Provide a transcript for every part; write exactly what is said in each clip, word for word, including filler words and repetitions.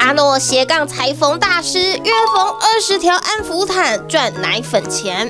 阿诺斜杠裁缝大师，月缝二十条安抚毯赚奶粉钱。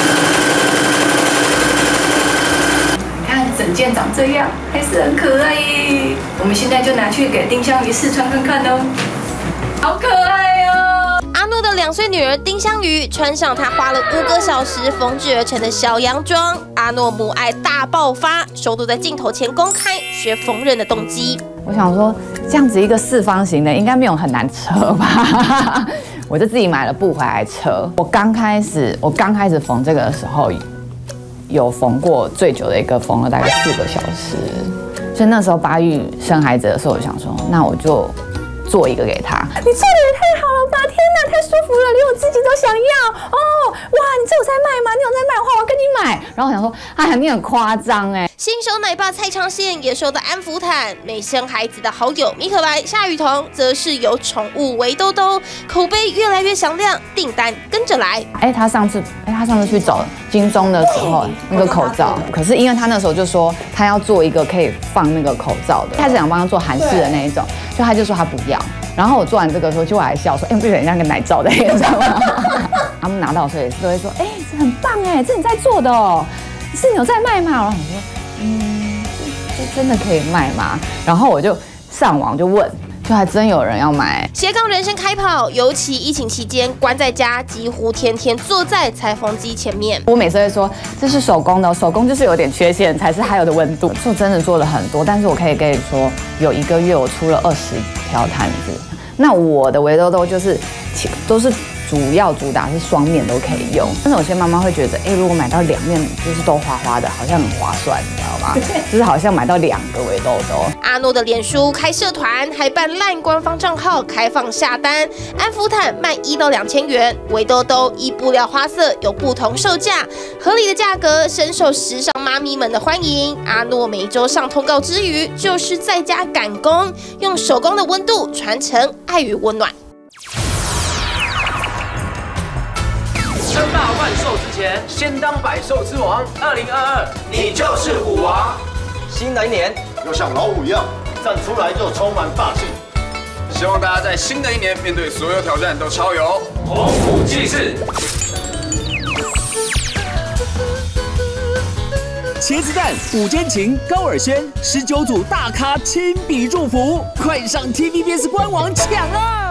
看整件长这样，还是很可爱耶。我们现在就拿去给丁香鱼试穿看看哦，好可爱哦。 阿诺的两岁女儿丁香鱼穿上她花了五个小时缝制而成的小洋装，阿诺母爱大爆发，首度在镜头前公开学缝纫的动机。 我想说，这样子一个四方形的，应该没有很难扯吧？我就自己买了布回来扯。我刚开始，我刚开始缝这个的时候，有缝过最久的一个，缝了大概四个小时。所以那时候巴玉生孩子的时候，我想说，那我就做一个给他。你做的也太好了吧！天哪，太舒服了，连我自己都想要哦！哇，你这有在卖吗？你有在卖的话，我要跟你买。然后我想说，哎呀，你很夸张哎。 新手奶爸蔡长宪也收到安抚毯，没生孩子的好友米可白、夏雨桐则是有宠物围兜兜，口碑越来越响亮，订单跟着来。 哎，他上次，哎，他上次去找金钟的时候，那个口罩，可是因为他那时候就说他要做一个可以放那个口罩的，开始想帮他做韩式的那一种，就他就说他不要。然后我做完这个时候，就我还笑说，哎，不是很像个奶罩的，你知道吗？他们拿到的时候也是都会说，哎，这很棒哎，这你在做的哦，是你有在卖吗？然后我说，嗯，这这真的可以卖吗？然后我就上网就问。就还真有人要买。 斜杠人生开跑，尤其疫情期间关在家，几乎天天坐在裁缝机前面。 我每次会说这是手工的，手工就是有点缺陷才是还有的温度。做真的做了很多，但是我可以跟你说，有一个月我出了二十条毯子。那我的围兜兜就是都是主要主打是双面都可以用，但是有些妈妈会觉得，哎，如果买到两面就是都花花的，好像很划算，你知道吗？就是好像买到两个围兜兜。 阿诺的脸书开社团，还办 LINE 官方账号开放下单，安抚毯卖一到两千元，围兜兜依布料花色有不同售价，合理的价格深受时尚妈咪们的欢迎。阿诺每周上通告之余，就是在家赶工，用手工的温度传承爱与温暖。 称霸万兽之前，先当百兽之王。二零二二，你就是虎王。新的一年， 要像老虎一样站出来就充满霸气。 希望大家在新的一年面对所有挑战都超有鸿鹄气势。 茄子蛋、五间情、高尔宣十九组大咖亲笔祝福，快上 T V B S 官网抢啊！